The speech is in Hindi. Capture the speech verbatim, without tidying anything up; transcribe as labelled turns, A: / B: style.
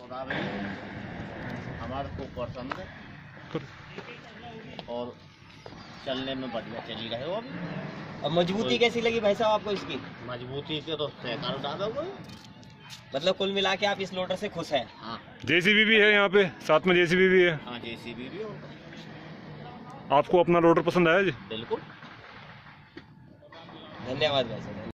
A: खुदा भाई हमारे को पसंद है और चलने में बढ़िया चली रहे हो अभी।
B: अब मजबूती कैसी लगी भाई साहब आपको इसकी?
A: मजबूती के तो सैकड़ डालोगे।
B: मतलब कुल मिला के आप इस लोडर से खुश हैं?
A: हाँ।
C: जेसीबी भी है यहाँ पे, साथ में जेसीबी भी है।
A: हाँ जेसीबी भी होगा।
C: आपको अपना लोडर पसंद आया जी?
A: बिल्कुल।
B: धन्यवाद भाई साहब।